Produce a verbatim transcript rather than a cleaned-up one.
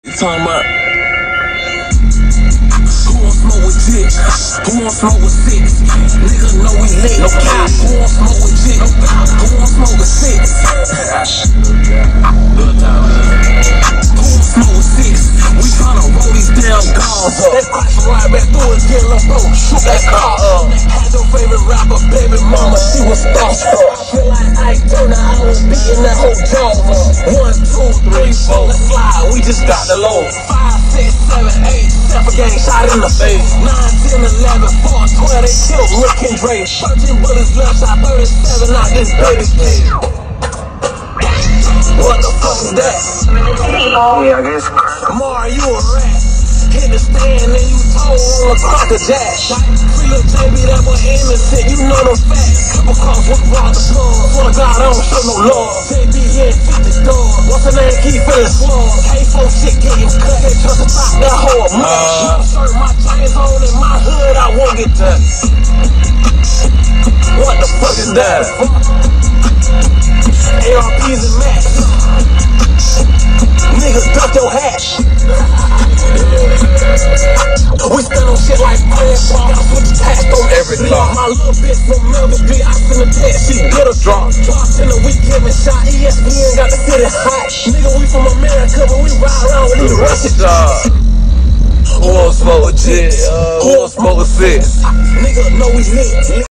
You talking about who won't smoke with chicks? Who won't smoke with six? Nigga know we lit. No cap. Who won't smoke with chicks? Who won't smoke with six? Good time. Who won't smoke with six? We tryna roll these damn guns up. That crash right back through it, get let's go shoot that car up. Had your favorite rapper, baby mama, she was starstruck. Feel like Ike Turner, I was beating that whole jaw up. One, two, three, four, let's slide. We just got the load. Five, six, seven, eight, seven gang shot in the face. Nine, ten, eleven, four, twelve, they killed Rick and Dre. Thirteen bullets left, shot thirty-seven out this baby's kid. What the fuck is that? Yeah, I guess. Mar, you a rat. Hit the stand and you told on a cracker jack. Free little J B, that boy innocent, you know the facts. Couple calls with Rob the plug. Swear to God, I don't show no love. J B, yeah, fifty dog. What's her name? Keep feeling slug. K four shit getting cut. Can't trust about that whole much. My shirt, my chains on in my hood, I won't get touched. What the fuck is that? A R Ps and Max. Niggas duck your hat. We stand on shit like bread, ball. I switch past on every block. My little bitch from Melvin B, I send a text, she get a drop. Drops in a week, giving shot. E S P N got the city hot. Nigga, we from America, but we ride around with these Russian dogs. Who won't smoke a jet? Who won't smoke a six? Nigga, know we lit.